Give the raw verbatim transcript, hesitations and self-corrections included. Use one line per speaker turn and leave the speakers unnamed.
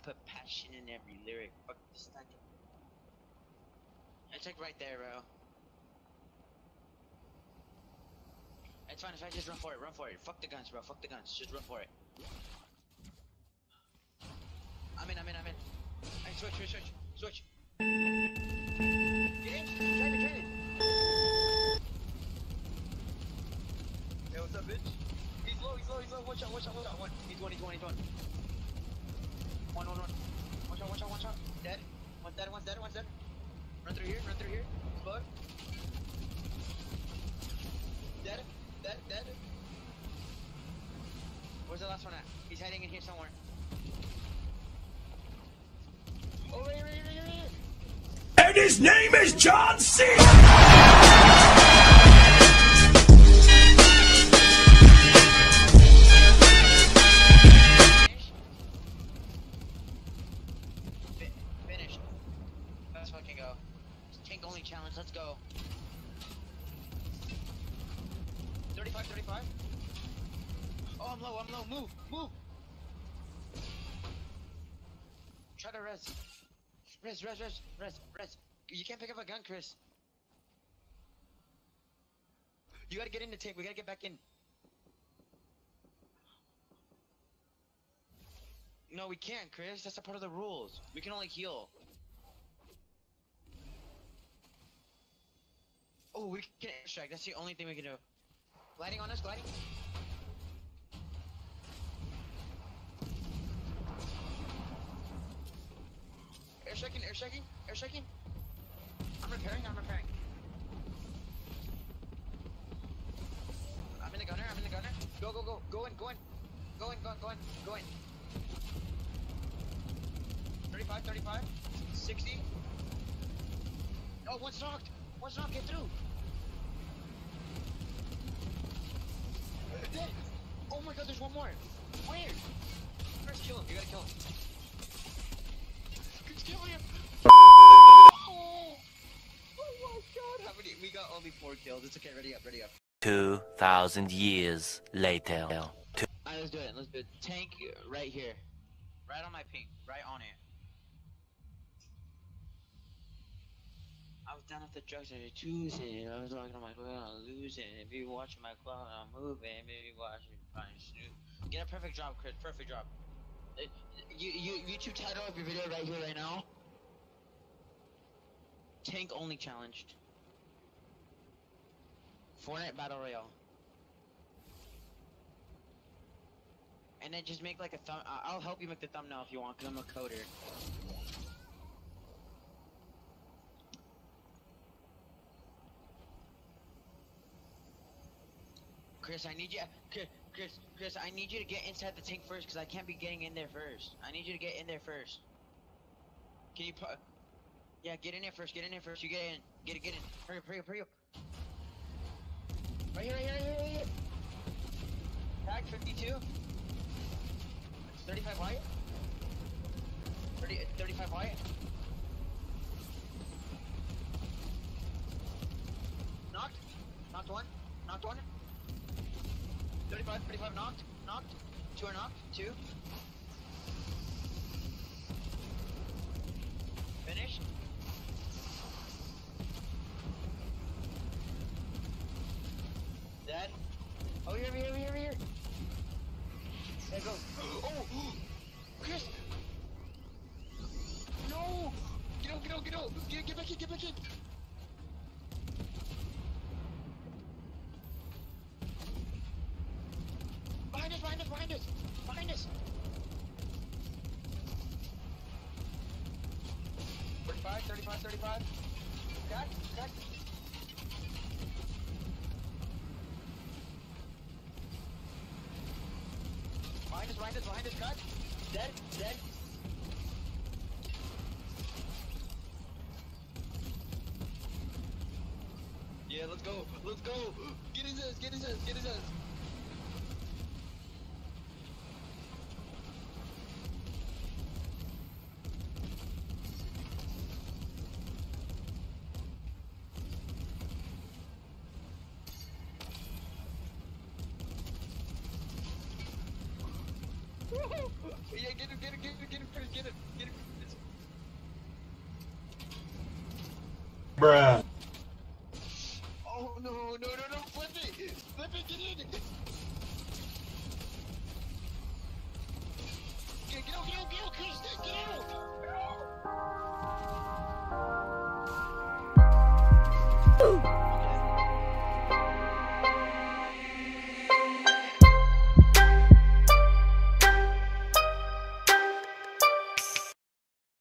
put passion in every lyric. Fuck this stuck. It's like right there, bro. It's fine if I just run for it, run for it. Fuck the guns, bro. Fuck the guns. Just run for it. I'm in, I'm in, I'm in. Hey, switch, switch, switch, switch. Get in. Drive it, drive it. Hey, what's up, bitch? He's low, he's low, he's low. Watch out, watch out, watch out. One. He's one, he's one, he's one. One, one, one. Watch out, watch out, watch out. Dead. One's dead, one's dead, one's dead. Run through here, run through here. Explode. Dead, dead, dead. Where's the last one at? He's hiding in here somewhere. Oh, right, right, right, right, right.
And his name is John C.
Finished. Let's fucking go. Tank only challenge, let's go. thirty-five, thirty-five. Oh, I'm low, I'm low. Move, move. Try to res. Res, res, res, res, res. You can't pick up a gun, Chris. You gotta get in the tank, we gotta get back in. No, we can't, Chris. That's a part of the rules. We can only heal. Oh, we can airstrike. That's the only thing we can do. Gliding on us, gliding. Airstriking, airstriking, airstriking. I'm repairing, I'm repairing. I'm in the gunner, I'm in the gunner. Go, go, go, go in, go in. Go in, go in, go in, go in. thirty-five, thirty-five, sixty. Oh, one's knocked. One's knocked, get through. Dead. Oh my god, there's one more. Where? First kill him, you gotta kill him. Just kill him. Oh, oh my god, how many? We got only four kills. It's okay, ready up, ready up.
Two thousand years later.
Alright, let's do it, let's do it. Tank right here. Right on my ping, right on it. I was down at the drugs on a Tuesday, I was talking to my club, I'm losing. Baby watching my club, I'm moving. Baby watching, fine, snoop. Get a perfect drop, Chris, perfect drop. Uh, you, you, YouTube title of your video right here, right now. Tank only challenged. Fortnite Battle Royale. And then just make like a thumb, I'll help you make the thumbnail if you want, cause I'm a coder. Chris, I need you. Chris, Chris, Chris, I need you to get inside the tank first, cause I can't be getting in there first. I need you to get in there first. Can you put? Yeah, get in there first. Get in there first. You get in. Get it. Get in. Hurry up! Hurry up! Hurry up! Right here! Right here! Right here! Right here! Tag fifty-two. thirty-five white. thirty, thirty-five white. Knocked. Knocked one. Knocked one. thirty-five, thirty-five knocked, knocked, two are knocked, two. Finished. Dead. Oh, here, here, here, here. There it goes. Oh, Chris. No. Get out, get out, get out. Get, get back in, get back in. Behind us, behind us, behind us! Behind us! thirty-five, thirty-five, thirty-five. Cut, cut. Behind us, behind us, behind us, cut. Dead, dead. Yeah, let's go, let's go! Get his ass, get his ass, get his ass! Yeah, get, get him, get him, get him, get him, Chris, get him, get him.
Bruh.
Oh no, no, no, no, flip it, flip it, get in.